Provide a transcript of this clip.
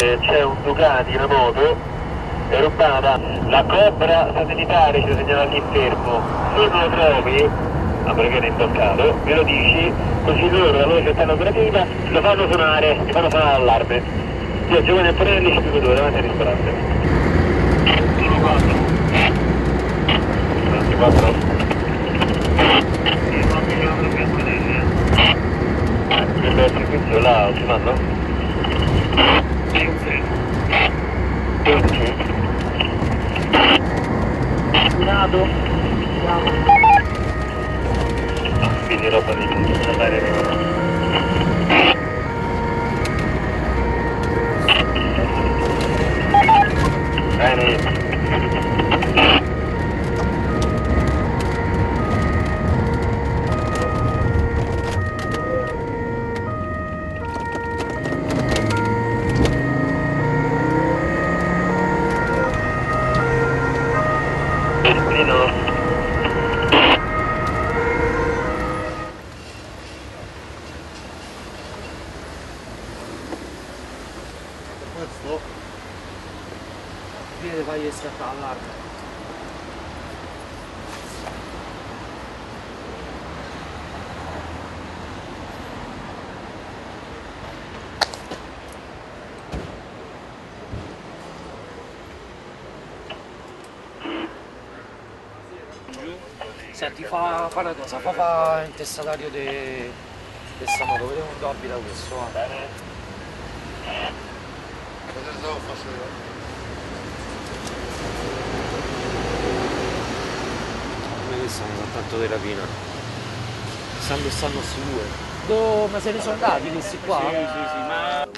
C'è un Ducati, una moto, è rubata. La Cobra satellitare ci segnala all'infermo. Se non lo trovi, a meno che è intoccato, me lo dici, così loro, la loro centrale operativa, lo fanno suonare, ti fanno suonare l'allarme. Io Giovanni Antonelli, 52, davanti al ristorante. 24. 24. Il servizio là, si fanno? Sì. Nato. Quindi roba di andare. Bene. Questo viene fai scattare all'allarme. Senti, fa una cosa, fa il testatario di questa moto, vediamo dove abita questo. Come questo hanno tanto di rapina. Stanno sti due. Ma se ne sono andati questi qua? Sì, ma